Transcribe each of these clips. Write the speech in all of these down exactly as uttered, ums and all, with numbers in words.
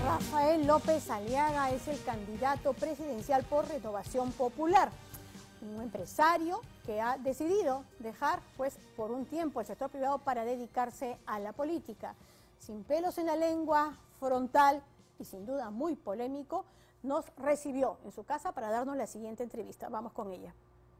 Rafael López Aliaga es el candidato presidencial por Renovación Popular, un empresario que ha decidido dejar pues por un tiempo el sector privado para dedicarse a la política. Sin pelos en la lengua, frontal y sin duda muy polémico, nos recibió en su casa para darnos la siguiente entrevista. Vamos con ella.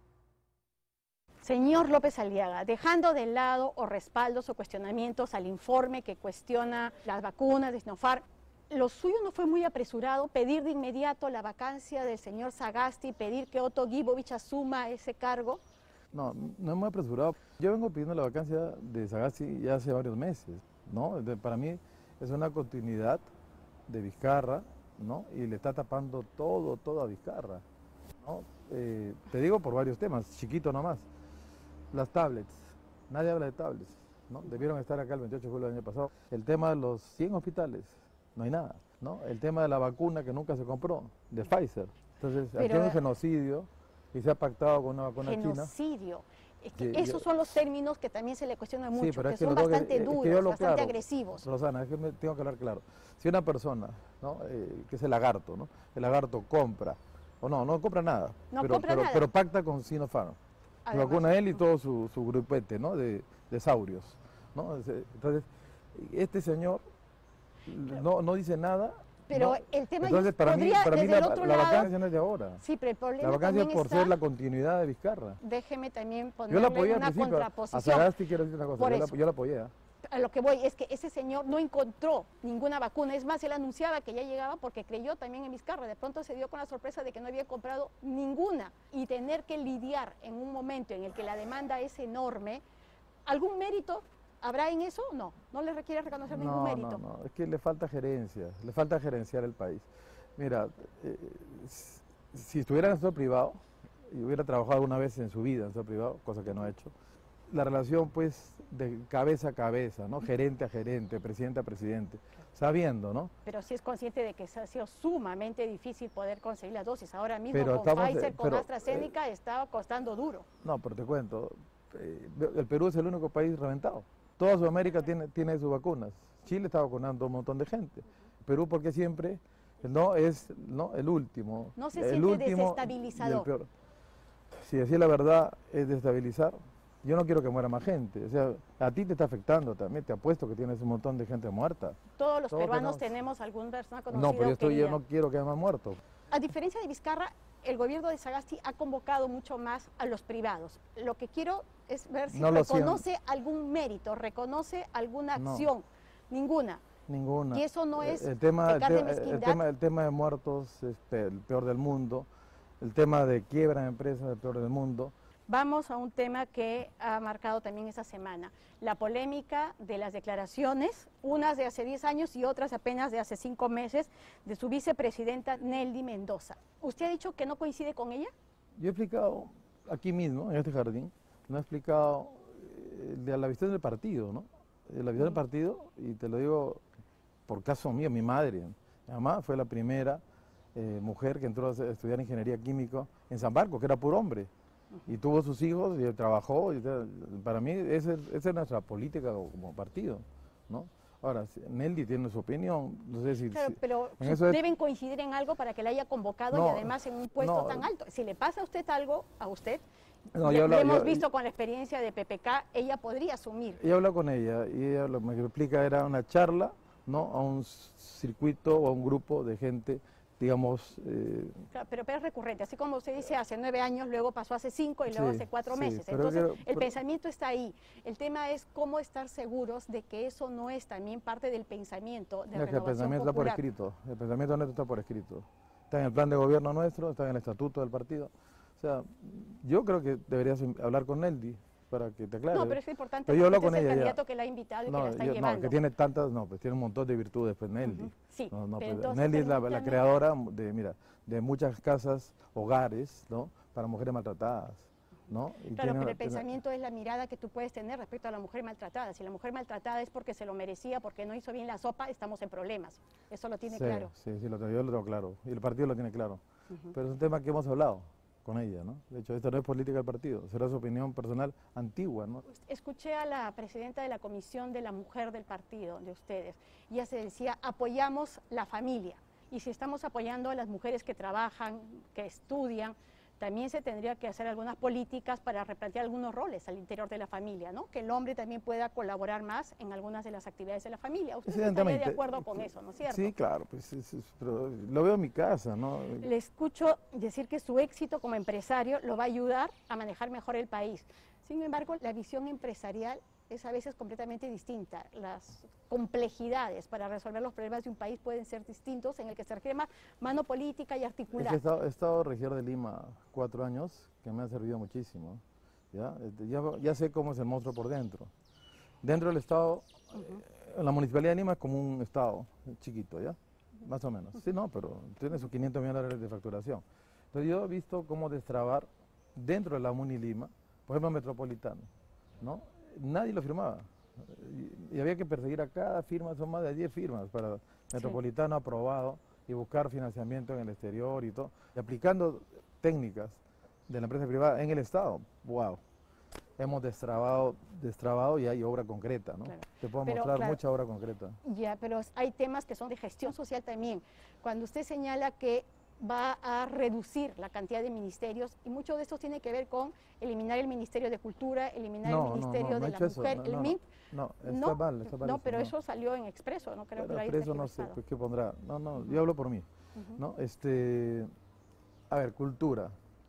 Señor López Aliaga, dejando de lado o respaldos o cuestionamientos al informe que cuestiona las vacunas de Sinopharm, ¿lo suyo no fue muy apresurado pedir de inmediato la vacancia del señor Sagasti, pedir que Otto Gibovich asuma ese cargo? No, no es muy apresurado. Yo vengo pidiendo la vacancia de Sagasti ya hace varios meses, ¿no? Para mí es una continuidad de Vizcarra, ¿no? Y le está tapando todo, todo a Vizcarra, ¿no? Eh, te digo por varios temas, chiquito nomás. Las tablets, nadie habla de tablets, ¿no? Debieron estar acá el veintiocho de julio del año pasado. El tema de los cien hospitales, no hay nada, ¿no? El tema de la vacuna que nunca se compró, de Pfizer. Entonces, Pero, aquí hay un genocidio y se ha pactado con una vacuna genocidio. china. Genocidio. Es que Sí, esos yo, son los términos que también se le cuestionan mucho, sí, pero que es que son bastante que, duros, es que yo lo bastante claro, agresivos. Rosana, es que me tengo que hablar claro. Si una persona, ¿no? eh, que es el lagarto, ¿no? El lagarto compra, o no, no compra nada, no pero, compra pero, nada. pero pacta con Sinopharm. Se vacuna él y todo su, su grupete, ¿no? de, de saurios, ¿no? Entonces, este señor no, no dice nada. Pero ¿no? el tema Entonces, para mí, para mí la, la vacancia no es de ahora. Sí, pero el problema la vacancia es por está, ser la continuidad de Vizcarra. Déjeme también ponerle yo la apoyé una contraposición. A Sagasti quiero decir una cosa, yo la, yo la apoyé. ¿eh? A lo que voy es que ese señor no encontró ninguna vacuna, es más, él anunciaba que ya llegaba porque creyó también en Vizcarra, de pronto se dio con la sorpresa de que no había comprado ninguna y tener que lidiar en un momento en el que la demanda es enorme, ¿algún mérito habrá en eso? No, no le requiere reconocer no, ningún mérito. No, no, es que le falta gerencia, le falta gerenciar el país. Mira, eh, si estuviera en el sector privado y hubiera trabajado alguna vez en su vida en el sector privado, cosa que no ha hecho, la relación pues de cabeza a cabeza, ¿no? Gerente a gerente, presidente a presidente, sabiendo, ¿no? Pero sí es consciente de que ha sido sumamente difícil poder conseguir las dosis. Ahora mismo pero con estamos, Pfizer, eh, con pero, AstraZeneca, eh, estaba costando duro. No, pero te cuento, eh, el Perú es el único país reventado. Toda Sudamérica tiene, tiene sus vacunas. Chile está vacunando a un montón de gente. Perú porque siempre no es no el último. No se el siente último desestabilizador. Y el peor. Si decir la verdad es desestabilizar, yo no quiero que muera más gente. O sea, a ti te está afectando también. Te apuesto que tienes un montón de gente muerta. Todos los Todos peruanos tenemos... tenemos algún persona conocida. No, pero yo, estoy, yo querida. no quiero que haya más muertos. A diferencia de Vizcarra, el gobierno de Sagasti ha convocado mucho más a los privados. Lo que quiero es ver si no reconoce algún mérito, reconoce alguna acción. No. Ninguna. Ninguna. Y eso no es el tema, pecar de el, mezquindad. El tema, el tema de muertos es el peor del mundo. El tema de quiebra de empresas es el peor del mundo. Vamos a un tema que ha marcado también esta semana, la polémica de las declaraciones, unas de hace diez años y otras apenas de hace cinco meses, de su vicepresidenta Nelly Mendoza. ¿Usted ha dicho que no coincide con ella? Yo he explicado aquí mismo, en este jardín, no he explicado eh, de la visión del partido, ¿no? De la visión del partido, y te lo digo por caso mío, mi madre, mi mamá fue la primera eh, mujer que entró a estudiar ingeniería química en San Marcos, que era puro hombre. Y tuvo sus hijos y trabajó. Y para mí esa es, esa es nuestra política como partido, ¿no? Ahora, Nelly tiene su opinión, no sé si... Claro, pero si, eso deben es... coincidir en algo para que la haya convocado no, y además en un puesto no, tan alto. Si le pasa a usted algo, a usted, no, le, lo hemos yo, visto yo, con la experiencia de P P K, ella podría asumir. Yo hablé con ella y ella lo que me explica era una charla, ¿no? A un circuito o a un grupo de gente, digamos... Eh, claro, pero, pero es recurrente, así como usted dice, hace nueve años, luego pasó hace cinco y luego sí, hace cuatro sí, meses. pero Entonces, pero, el pero, pensamiento está ahí. El tema es cómo estar seguros de que eso no es también parte del pensamiento de no, renovación que el pensamiento popular. Está por escrito, el pensamiento nuestro está por escrito. Está en el plan de gobierno nuestro, está en el estatuto del partido. O sea, yo creo que deberías hablar con Nelly para que te aclare. No, pero es importante pero yo hablo porque con es el ella candidato ya. que la ha invitado y no, que la está yo, llevando. No, que tiene tantas, no, pues tiene un montón de virtudes, pues Nelly. Uh-huh. Sí, no, no, pero pues, entonces, Nelly es la, la creadora de, mira, de muchas casas, hogares, ¿no? Para mujeres maltratadas, ¿no? Y claro, tiene, pero el tiene... pensamiento es la mirada que tú puedes tener respecto a la mujer maltratada. Si la mujer maltratada es porque se lo merecía, porque no hizo bien la sopa, estamos en problemas. Eso lo tiene sí, claro. Sí, sí, lo, yo lo tengo claro. Y el partido lo tiene claro. Uh-huh. Pero es un tema que hemos hablado. con ella, ¿no? De hecho, esta no es política del partido, será su opinión personal antigua, ¿no? Escuché a la presidenta de la Comisión de la Mujer del partido, de ustedes, y ella se decía, apoyamos la familia, y si estamos apoyando a las mujeres que trabajan, que estudian, también se tendría que hacer algunas políticas para replantear algunos roles al interior de la familia, ¿no? Que el hombre también pueda colaborar más en algunas de las actividades de la familia. ¿Usted estaría de acuerdo con eso, no es cierto? Sí, claro, pues es, es, pero lo veo en mi casa, ¿no? Le escucho decir que su éxito como empresario lo va a ayudar a manejar mejor el país. Sin embargo, la visión empresarial es a veces completamente distinta. Las complejidades para resolver los problemas de un país pueden ser distintos, en el que se requiere más mano política y articular. Es que he, estado, he estado regidor de Lima cuatro años, que me ha servido muchísimo. ¿ya? Ya, ya sé cómo es el monstruo por dentro. Dentro del Estado, uh-huh. la Municipalidad de Lima es como un Estado chiquito, ¿ya? Más o menos. Uh-huh. Sí, no, pero tiene sus quinientos millones de dólares de facturación. Entonces yo he visto cómo destrabar dentro de la Muni Lima, por ejemplo, Metropolitano, ¿no? Nadie lo firmaba y, y había que perseguir a cada firma, son más de diez firmas para Metropolitano sí. aprobado y buscar financiamiento en el exterior y todo, y aplicando técnicas de la empresa privada en el Estado. Wow, hemos destrabado, destrabado y hay obra concreta, ¿no? Claro. Te puedo pero, mostrar claro, mucha obra concreta. Ya, pero hay temas que son de gestión social también. Cuando usted señala que va a reducir la cantidad de ministerios y mucho de esto tiene que ver con eliminar el Ministerio de Cultura, eliminar no, el Ministerio no, no, no de la Mujer, no, el no, M I P. No, no, está no, mal, está mal. No, pero no. eso salió en Expreso, no creo pero que lo Expreso no sé, pues, ¿qué pondrá? No, no, uh-huh. yo hablo por mí. Uh-huh. ¿no? este, a ver, cultura.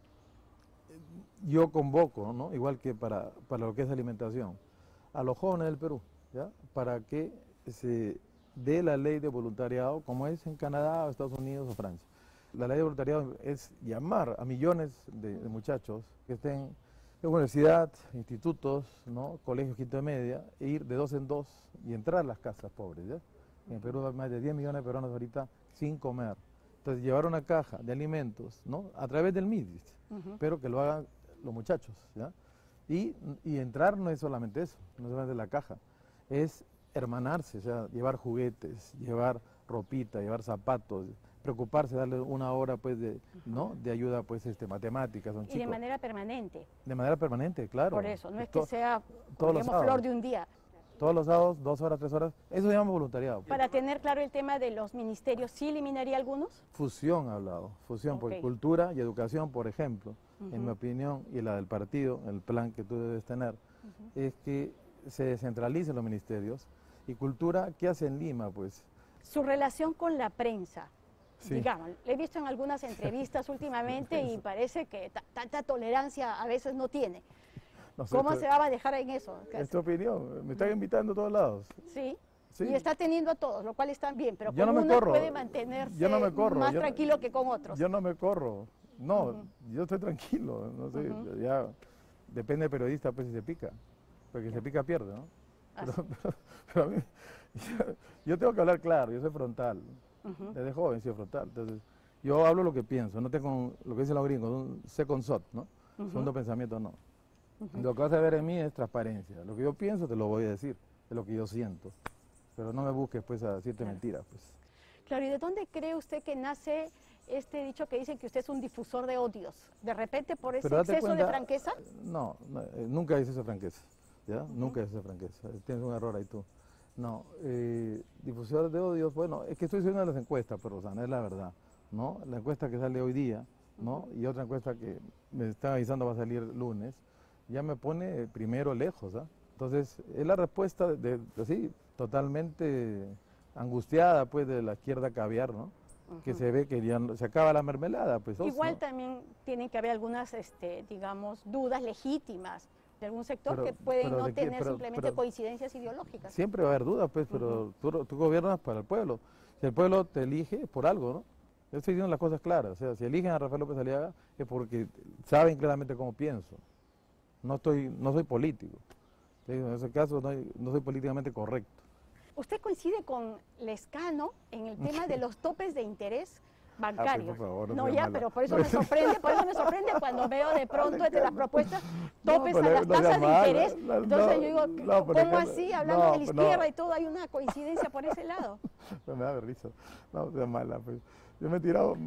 Yo convoco, ¿no? igual que para, para lo que es alimentación, a los jóvenes del Perú, ¿ya? Para que se dé la ley de voluntariado como es en Canadá, Estados Unidos o Francia. La ley de voluntariado es llamar a millones de, de muchachos que estén en universidad, institutos, ¿no? colegios quinto de media, e ir de dos en dos y entrar a las casas pobres. ¿ya? En Perú hay más de diez millones de peruanos ahorita sin comer. Entonces llevar una caja de alimentos, ¿no? a través del M I D I S, uh-huh. pero que lo hagan los muchachos. ¿ya? Y, y entrar no es solamente eso, no es solamente la caja, es hermanarse, o sea, llevar juguetes, llevar ropita, llevar zapatos, preocuparse, darle una hora pues de, ¿no? de ayuda pues este matemáticas, son chicos. Y de manera permanente. De manera permanente, claro. Por eso, no es que to sea todos digamos, los flor de un día. Todos los sábados, dos horas, tres horas, eso se llama voluntariado. Para tener claro el tema de los ministerios, ¿sí eliminaría algunos? Fusión ha hablado, fusión, okay. por cultura y educación, por ejemplo, uh-huh. en mi opinión, y la del partido, el plan que tú debes tener, uh-huh. es que se descentralicen los ministerios. Y cultura, ¿qué hace en Lima? Pues su relación con la prensa. Sí. Digamos, le he visto en algunas entrevistas últimamente y parece que tanta tolerancia a veces no tiene. No sé, ¿Cómo pero, se va a dejar en eso? Es tu opinión, me están invitando a todos lados. Sí, sí. Y está teniendo a todos, lo cual está bien, pero yo con no me uno corro. puede mantenerse yo no me corro. más yo, tranquilo que con otros. Yo no me corro, no, uh-huh. yo estoy tranquilo, no sé, uh-huh. ya depende del periodista pues si se pica, porque si se pica pierde, ¿no? Pero, pero, pero a mí, yo, yo tengo que hablar claro, yo soy frontal, uh-huh. desde joven soy frontal, entonces yo hablo lo que pienso, no tengo lo que dicen los gringos, un second thought, ¿no? Uh-huh. Segundo pensamiento no. Uh-huh. Lo que vas a ver en mí es transparencia, lo que yo pienso te lo voy a decir, es lo que yo siento, pero no me busques pues a decirte claro. mentiras. Pues. Claro, ¿y de dónde cree usted que nace este dicho que dicen que usted es un difusor de odios? ¿De repente por ese exceso cuenta, de franqueza? No, no eh, nunca hice esa franqueza. ¿Ya? Uh-huh. Nunca es esa franqueza, tienes un error ahí tú. No, eh, difusor de odios, bueno, es que estoy haciendo las encuestas, pero Rosana, es la verdad, ¿no? La encuesta que sale hoy día, ¿no? Uh-huh. Y otra encuesta que me están avisando va a salir lunes, ya me pone primero lejos, ¿ah? Entonces, es la respuesta de, de así, totalmente angustiada, pues, de la izquierda caviar, ¿no? Uh-huh. Que se ve que ya no, se acaba la mermelada, pues. Igual ¿no? También tienen que haber algunas, este, digamos, dudas legítimas de algún sector pero, que pueden no tener qué, pero, simplemente pero, coincidencias ideológicas. Siempre va a haber dudas, pues, pero uh-huh. tú, tú gobiernas para el pueblo. Si el pueblo te elige, por algo, ¿no? Yo estoy diciendo las cosas claras. O sea, si eligen a Rafael López Aliaga es porque saben claramente cómo pienso. No, estoy, no soy político. En ese caso no, no soy políticamente correcto. ¿Usted coincide con Lescano en el tema de los topes de interés bancarios? Ah, por favor, no, no ya, mala. Pero por eso me sorprende, por eso me sorprende cuando veo de pronto entre las propuestas topes no, a las tasas de mala, interés. La, Entonces no, yo digo, no, ¿cómo así? Hablando no, de la izquierda no. y todo, hay una coincidencia por ese lado. No me da risa. No, sea mala. Pues. Yo me he tirado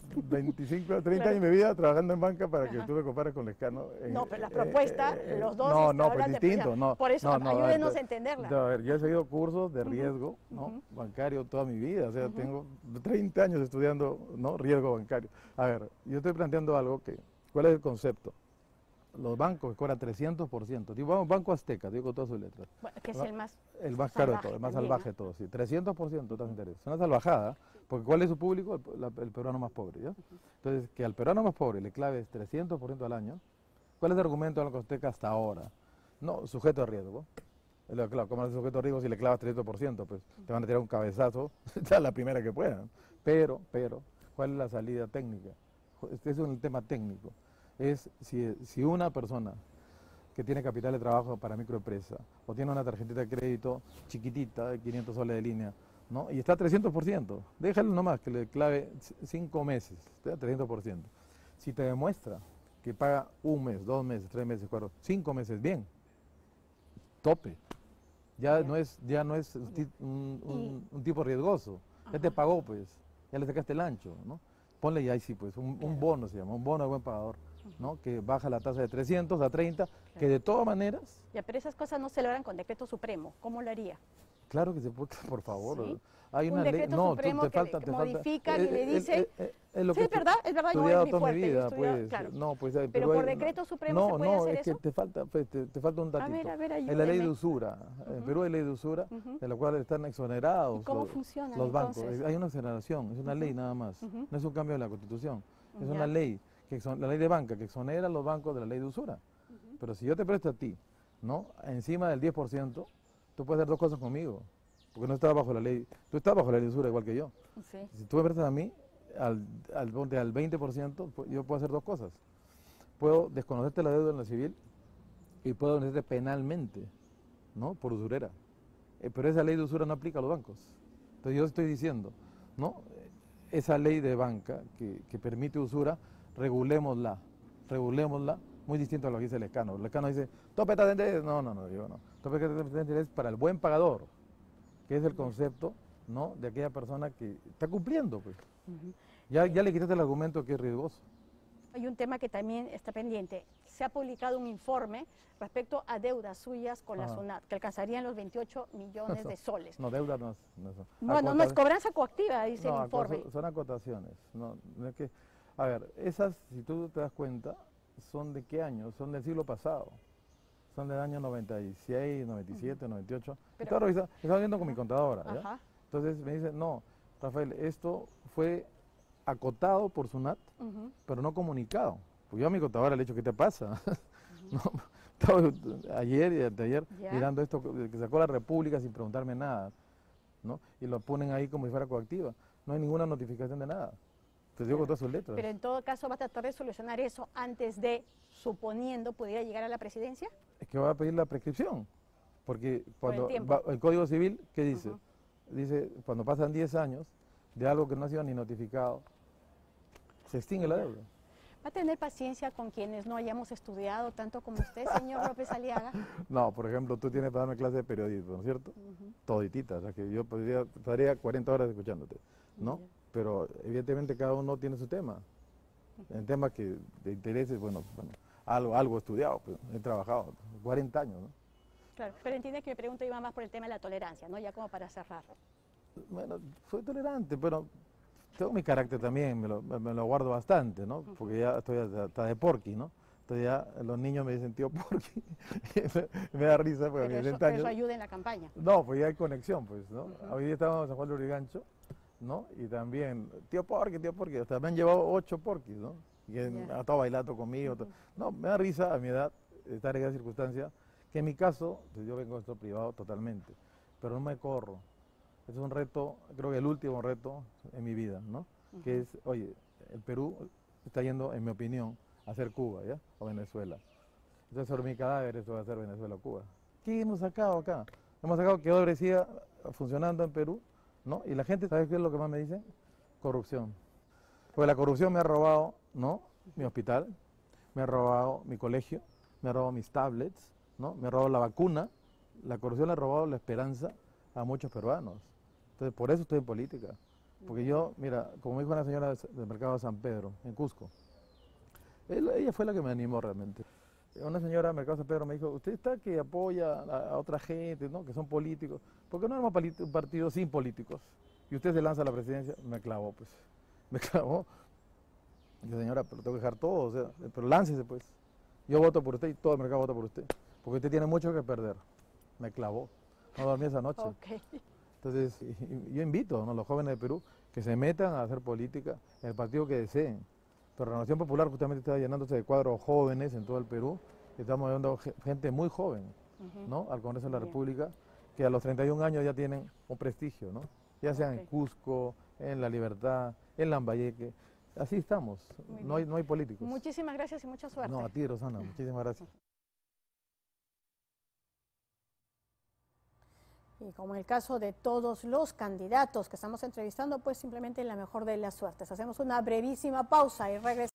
veinticinco, treinta Claro. años de mi vida trabajando en banca para que Ajá. tú me compares con Lescano. en- No, pero la eh, propuesta, eh, eh, los dos No, este, no, pues hablan de- distinto, no. por eso, no, no, ayúdenos ver, a entenderla. A ver, yo he seguido cursos de Ujú, riesgo, ¿no? ujú. Bancario toda mi vida, o sea, Ujú. tengo treinta años estudiando, ¿no? Riesgo bancario. A ver, yo estoy planteando algo que, ¿cuál es el concepto? Los bancos cobran trescientos por ciento. Digo, vamos, Banco Azteca, digo con todas sus letras. Bueno, que es Va- el más El más caro de salvaje todo, el más también, salvaje ¿no? de todos, sí. trescientos por ciento de interés. Es una salvajada, porque ¿cuál es su público? El, la- el peruano más pobre, ¿ya? Entonces, que al peruano más pobre le claves trescientos por ciento al año, ¿cuál es el argumento de la Costeca hasta ahora? No, sujeto a riesgo. Es lo- Claro, ¿cómo es sujeto a riesgo si le clavas trescientos por ciento? Pues te van a tirar un cabezazo a la primera que puedan. Pero, pero, ¿cuál es la salida técnica? Este es un tema técnico. Es si, si una persona que tiene capital de trabajo para microempresa o tiene una tarjetita de crédito chiquitita de quinientos soles de línea, ¿no? Y está a trescientos por ciento, déjalo nomás que le clave cinco meses, está a trescientos por ciento. Si te demuestra que paga un mes, dos meses, tres meses, cuatro, cinco meses, bien, tope. Ya, Ya. no es, ya no es un, ti- un- un- Y- un tipo riesgoso, ya te Ajá. pagó pues, ya le sacaste el ancho, ¿no? Ponle ya ahí sí pues, un, un Claro. bono se llama, un bono de buen pagador, ¿no? Ujú. Que baja la tasa de trescientos a treinta, que Claro. de todas maneras, Ya, pero esas cosas no se logran con decreto supremo. ¿Cómo lo haría? claro que se puede, por favor. Sí. Hay Un una ley, decreto no, tú- supremo te que- falta, que te falta. modifica y le dice- eh, eh, es lo Sí, que es verdad, es verdad, he yo estudiado es mi toda mi fuerte, he vida, estudiado, pues, claro. no, pues, eh, Pero por hay- decreto supremo no, se puede no, hacer es que eso. te falta, pues, te, te falta un A datito. ver, a ver, Es la ley de ayúdeme. usura. En Ujú. Perú hay ley de usura, Ujú. de la cual están exonerados ¿Y cómo los, funciona, los bancos. entonces? Hay una exoneración, es una ley Ujú. nada más. Ujú. No es un cambio de la Constitución. Es Ya. una ley, que exon- la ley de banca, que exonera a los bancos de la ley de usura. Pero si yo te presto a ti, ¿no? Encima del diez por ciento, tú puedes hacer dos cosas conmigo. Porque no estás bajo la ley, tú estás bajo la ley de usura igual que yo. Sí. Si tú me prestas a mí, al, al, ponte al veinte por ciento, pues, yo puedo hacer dos cosas. Puedo desconocerte la deuda en la civil y puedo desconocerte penalmente, ¿no? Por usurera. Eh, pero esa ley de usura no aplica a los bancos. Entonces yo estoy diciendo, ¿no? Esa ley de banca que, que permite usura, regulémosla, regulémosla, muy distinto a lo que dice el Lescano. El Lescano dice, tope de interés, no, no, no, yo no. Tope de interés para el buen pagador, que es el concepto, ¿no? De aquella persona que está cumpliendo, pues. Ujú. Ya, ya le quitaste el argumento que es riesgoso. Hay un tema que también está pendiente. Se ha publicado un informe respecto a deudas suyas con la Ajá. SUNAT, que alcanzarían los veintiocho millones de soles. No, deuda no es. No, es- No, no, no es acota- cobranza coactiva, dice no, el informe. acos- son acotaciones. No, no es que, a ver, esas, si tú te das cuenta, ¿son de qué año? Son del siglo pasado. Son del año noventa y seis, noventa y siete, noventa y ocho. Pero- Estaba revisando, estaba viendo con mi contadora, ¿ya? Ajá. Entonces me dice, no, Rafael, esto fue acotado por SUNAT, Ujú. pero no comunicado. Pues yo a mi contadora le he dicho, ¿qué te pasa? No, estaba ayer y anteayer Ya. mirando esto que sacó la República sin preguntarme nada, ¿no? Y lo ponen ahí como si fuera coactiva. No hay ninguna notificación de nada. Te digo con todas sus letras. Pero en todo caso va a tratar de solucionar eso antes de, suponiendo, pudiera llegar a la presidencia. Es que va a pedir la prescripción. Porque Por el cuando tiempo. va- el Código Civil, ¿qué dice? Ujú. Dice, cuando pasan diez años de algo que no ha sido ni notificado, se extingue la Ya. deuda. ¿Va a tener paciencia con quienes no hayamos estudiado tanto como usted, señor López Aliaga? No, por ejemplo, tú tienes para darme clase de periodismo, ¿no es cierto? Ujú. Toditita, o sea que yo podría, estaría cuarenta horas escuchándote, ¿no? Ya. Pero evidentemente cada uno tiene su tema. El tema que te interese, bueno, bueno algo, algo he estudiado, pues, he trabajado, cuarenta años, ¿no? Claro, pero entiende que mi pregunta iba más por el tema de la tolerancia, ¿no? Ya como para cerrar. Bueno, soy tolerante, pero tengo mi carácter también, me lo, me lo guardo bastante, ¿no? Porque ya estoy hasta, hasta de porqui, ¿no? Entonces ya los niños me dicen tío porqui, me, me da risa porque a Pero mis eso, sesenta pero años... eso ayuda en la campaña. No, pues ya hay conexión, pues, ¿no? Ujú. Hoy día estábamos en San Juan de Lurigancho, ¿no? Y también, tío porqui, tío porqui, hasta me han llevado ocho porquis, ¿no? Y que han Ya. estado bailando conmigo. to- Ujú. No, me da risa a mi edad estar en esa circunstancia, que en mi caso, pues, yo vengo de esto privado totalmente, pero no me corro. Es un reto, creo que el último reto en mi vida, ¿no? Que es, oye, el Perú está yendo, en mi opinión, a ser Cuba, ¿ya? O Venezuela. Entonces, sobre mi cadáver, esto va a ser Venezuela o Cuba. ¿Qué hemos sacado acá? Hemos sacado que Odebrecht siga funcionando en Perú, ¿no? Y la gente, ¿sabes qué es lo que más me dicen? Corrupción. Porque la corrupción me ha robado, ¿no? Mi hospital, me ha robado mi colegio, me ha robado mis tablets, ¿no? Me ha robado la vacuna. La corrupción le ha robado la esperanza a muchos peruanos. Entonces, por eso estoy en política. Porque yo, mira, como me dijo una señora del mercado de San Pedro, en Cusco, él- ella fue la que me animó realmente. Una señora del mercado de San Pedro me dijo, usted está que apoya a, a otra gente, ¿no? Que son políticos. ¿Por qué no arma pali- un partido sin políticos? Y usted se lanza a la presidencia. Me clavó, pues. Me clavó. Y yo, señora, pero tengo que dejar todo, o sea, pero láncese, pues. Yo voto por usted y todo el mercado vota por usted. Porque usted tiene mucho que perder. Me clavó. No dormí esa noche. Ok. Entonces, y- y yo invito, ¿no?, a los jóvenes de Perú que se metan a hacer política en el partido que deseen. Pero Renovación Popular justamente está llenándose de cuadros jóvenes en todo el Perú. Estamos llevando ge- gente muy joven, Ujú. ¿no?, al Congreso de la Bien. República, que a los treinta y un años ya tienen un prestigio, ¿no? Ya sea en Ok. Cusco, en La Libertad, en Lambayeque. Así estamos. Muy No hay, bien. no hay políticos. Muchísimas gracias y mucha suerte. No, a ti, Rosana. Muchísimas gracias. Y como en el caso de todos los candidatos que estamos entrevistando, pues simplemente la mejor de las suertes. Hacemos una brevísima pausa y regresamos.